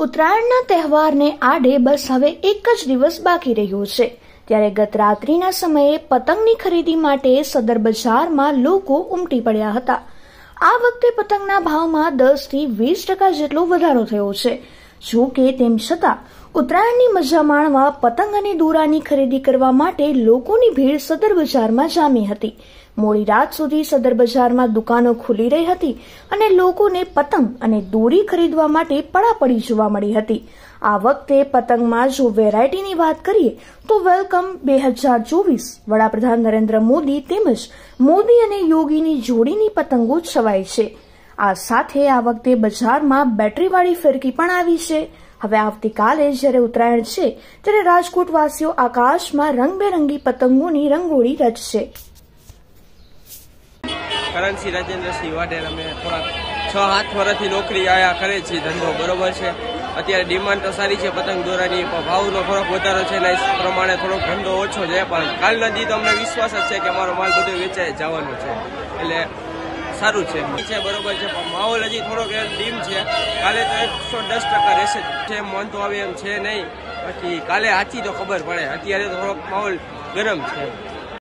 ઉત્તરાયણના તહેવારને આડે બસ હવે એક જ દિવસ બાકી રહ્યો છે, ત્યારે ગત રાત્રિના સમયે પતંગની ખરીદી માટે સદર બજારમાં લોકો ઉમટી પડ્યા હતા। આ વખતે પતંગના ભાવમાં 10 થી 20% જેટલો વધારો થયો છે। જો કે તેમ છતાં ઉત્તરાયણની મજા માણવા પતંગ અને દોરાની ખરીદી કરવા માટે લોકોની ભીડ સદર બજારમાં જામી હતી। મોડી રાત સુધી સદર બજારમાં દુકાનો ખુલી રહી હતી અને લોકોને પતંગ અને દોરી ખરીદવા માટે પડાપડી જોવા મળી હતી। આ વખતે પતંગમાં જો વેરાયટીની વાત કરીએ તો વેલકમ 2024 વડાપ્રધાન નરેન્દ્ર મોદી તેમજ મોદી અને યોગીની જોડીની પતંગો છવાઈ છે। આ સાથે આ વખતે બજારમાં બેટરીવાળી ફિરકી પણ આવી છે। હવે આવતીકાલે જ્યારે ઉત્તરાયણ છે ત્યારે રાજકોટવાસીઓ આકાશમાં રંગબેરંગી પતંગોની રંગોળી રચશે। કરણસિંહ રાજેન્દ્રસિંહ વાઢેર અમે થોડાક 6-7 વર્ષથી નોકરી આયા કરે છે, ધંધો બરોબર છે। અત્યારે ડિમાન્ડ તો સારી છે પતંગ દોરાની, પણ ભાવનો થોડોક વધારો છે ને એ પ્રમાણે થોડોક ધંધો ઓછો છે, પણ કાલના દી તો અમને વિશ્વાસ જ છે કે અમારો માલ બધો વેચાઈ જવાનો છે, એટલે સારું છે બરોબર છે। પણ માહોલ હજી થોડોક ડીમ છે, કાલે તો 110% રહેશે છે, મન તો આવે એમ છે નહીં, બાકી કાલે સાચી તો ખબર પડે, અત્યારે થોડોક માહોલ ગરમ છે।